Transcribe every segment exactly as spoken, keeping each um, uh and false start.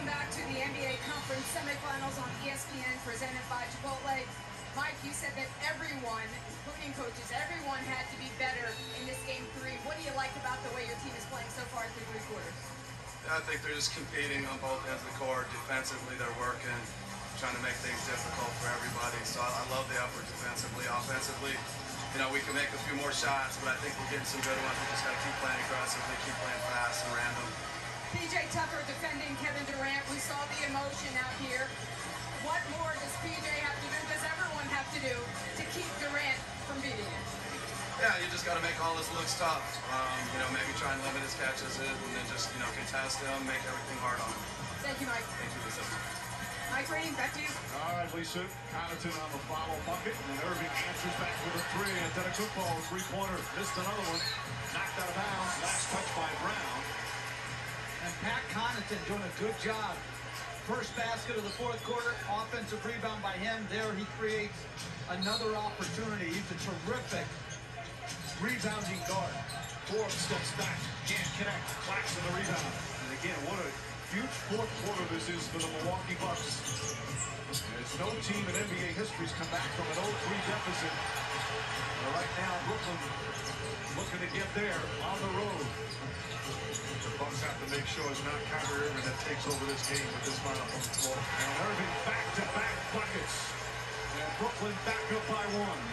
Welcome back to the N B A Conference semifinals on E S P N presented by Chipotle. Mike, you said that everyone, including coaches, everyone had to be better in this game three. What do you like about the way your team is playing so far through three quarters? I think they're just competing on both ends of the court. Defensively, they're working, trying to make things difficult for everybody. So I love the effort defensively. Offensively, you know, we can make a few more shots, but I think we're getting some good ones. We just got to keep playing aggressively, keep playing fast and random. P J Tucker defending Kevin Durant. We saw the emotion out here. What more does P J have to do, does everyone have to do, to keep Durant from beating him? Yeah, you just got to make all his looks tough. Um, you know, maybe try and limit his catches and then just, you know, contest him, make everything hard on him. Thank you, Mike. Thank you, Lisa. Mike Green, back to you. All right, Lisa. Connaughton on the foul bucket, and then Irving answers back with a three. And then a good ball, three-pointer. Missed another one. Knocked out of bounds. Last touch by Brown. And Pat Connaughton doing a good job. First basket of the fourth quarter, offensive rebound by him. There he creates another opportunity. He's a terrific rebounding guard. Forbes steps back, can't connect. Claxton the rebound. And again, what a huge fourth quarter this is for the Milwaukee Bucks. There's no team in N B A history has come back from an oh three deficit. And right now, Brooklyn looking to get there on the road. The Bucks have to make sure it's not Kyrie Irving that takes over this game with this lineup on the floor. And Irving back-to-back buckets. And Brooklyn back up by one.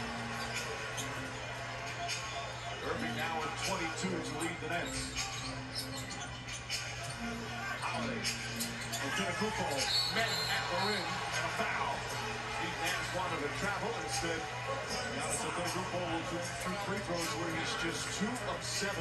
Irving now at twenty-two to lead the Nets. Holiday. Antetokounmpo met at the rim and a foul. Heat Nance wanted to travel. Instead, Giannis Antetokounmpo will do two free throws where he's just two of seven.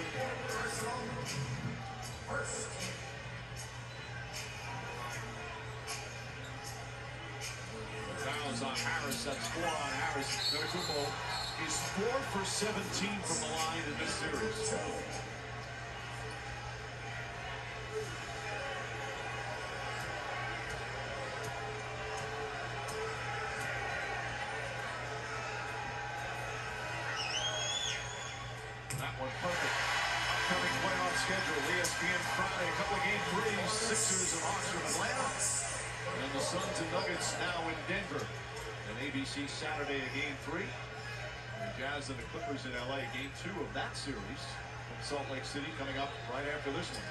Fouls on Harris. That's four on Harris. Antetokounmpo is four for seventeen from the line in this series. That one perfect. Upcoming playoff schedule. E S P N Friday. A couple of game threes. Sixers and Hawks from Atlanta. And the Suns and Nuggets now in Denver. And A B C Saturday a game three. The Jazz and the Clippers in L A, game two of that series from Salt Lake City coming up right after this one.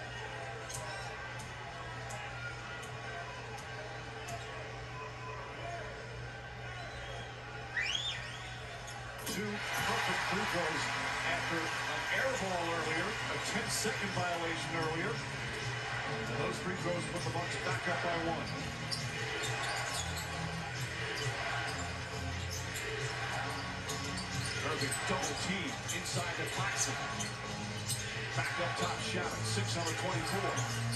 Two perfect free throws after an air ball earlier, a ten second violation earlier. And those free throws put the Bucks back up by one. Irving double team inside the Claxton. Back up top shot, six on the twenty-four.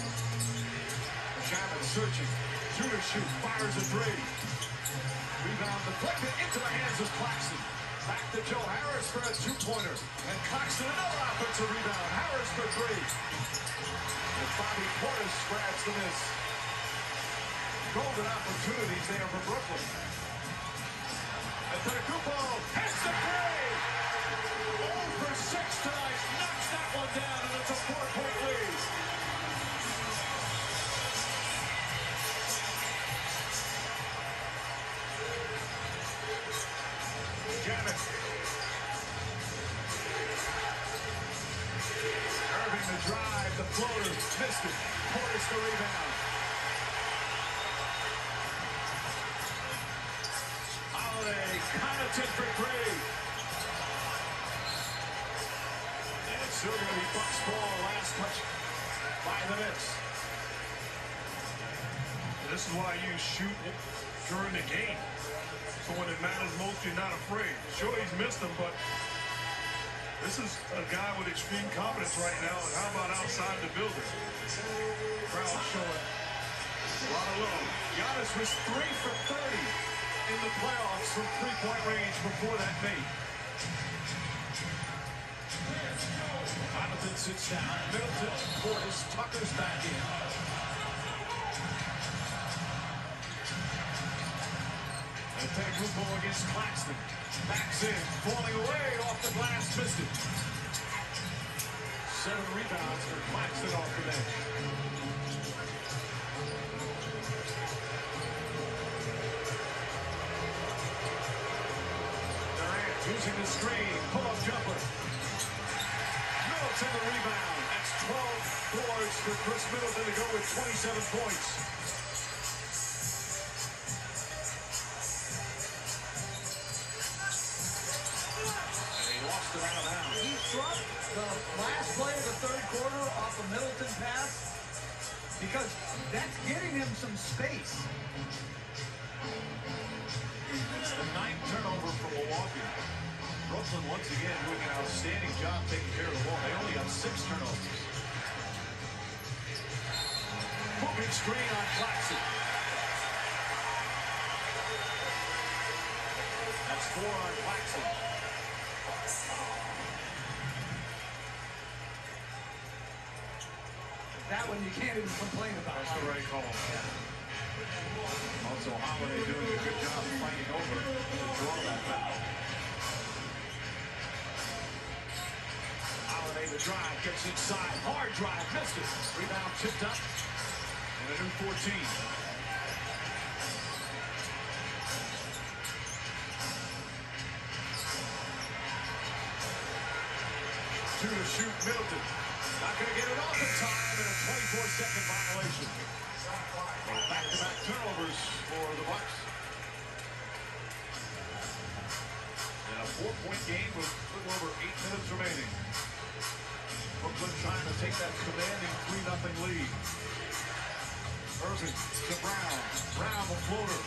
Chavez searching, two to shoot, fires a three. Rebound deflected into the hands of Claxton. Back to Joe Harris for a two-pointer. And Claxton another offensive rebound. Harris for three. And Bobby Portis grabs the miss. Golden opportunities there for Brooklyn. Antetokounmpo hits the three! oh for six tonight, knocks that one down, and it's a four-point lead. Janet. Irving the drive, the floater, missed it. Portis the rebound. Connaughton for three. And it's still going to be Bucks ball. Last touch by the Nets. This is why you shoot during the game. So when it matters most, you're not afraid. Sure, he's missed them, but this is a guy with extreme confidence right now. And how about outside the building? Crowd showing a lot of love. Giannis was three for thirty. In the playoffs from three-point range before that mate. Connaughton sits down. Middleton, Portis, Tucker's back in. Antetokounmpo against Claxton. Backs in, falling away off the glass, missed it. Seven rebounds for Claxton off the bench. Using the screen, pull-up jumper. Middleton the rebound. That's twelve boards for Chris Middleton to go with twenty-seven points. And he lost it out of bounds. He struck the last play of the third quarter off a Middleton pass because that's getting him some space. It's the ninth turnover for Milwaukee. Brooklyn once again doing an outstanding job taking care of the ball. They only have six turnovers. Moving screen on Claxton. That's four on Claxton. That one you can't even complain about. That's the right call. Yeah. Also, Holiday doing a good job fighting over to draw that foul. Holiday the drive, gets inside, hard drive, missed it. Rebound tipped up, and a new fourteen. Two to shoot, Middleton. Not going to get it off in time, and a twenty-four second violation. Back-to-back turnovers for the Bucks. And a four-point game with a little over eight minutes remaining. Brooklyn trying to take that commanding three nothing lead. Irving to Brown. Brown the floater.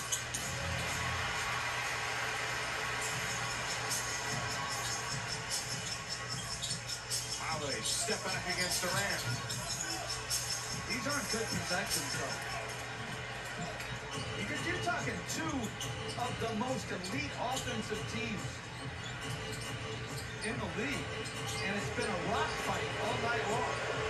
Holiday step back against Durant. These aren't good possessions, though. Because you're talking two of the most elite offensive teams in the league. And it's been a rock fight all night long.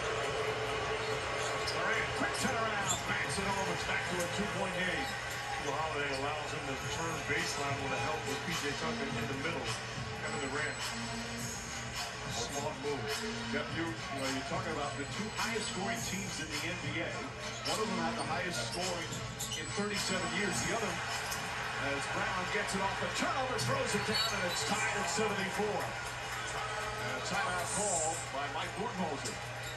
Durant, quick turnaround, backs it over. It's back to a two-point game. Well, Holiday allows him to turn baseline with a help with P J Tucker in the middle. Kevin Durant. Smart move. Jeff, you, you know, you're talking about the two highest scoring teams in the N B A. One of them had the highest scoring in thirty-seven years. The other, as Brown gets it off the turnover, throws it down, and it's tied at seventy-four. And a timeout call by Mike Budenholzer.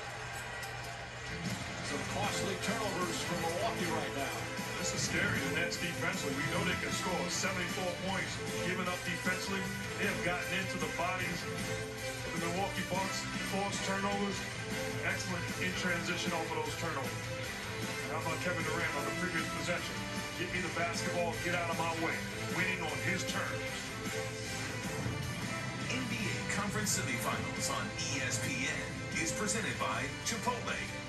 Some costly turnovers for Milwaukee right now. This is scary. The Nets defensively, we know they can score seventy-four points. Giving up defensively, they have gotten into the bodies of the Milwaukee Bucks. False turnovers, excellent in transition off of those turnovers. And how about Kevin Durant on the previous possession? Get me the basketball, get out of my way. Winning on his terms. N B A Conference Semifinals on E S P N is presented by Chipotle.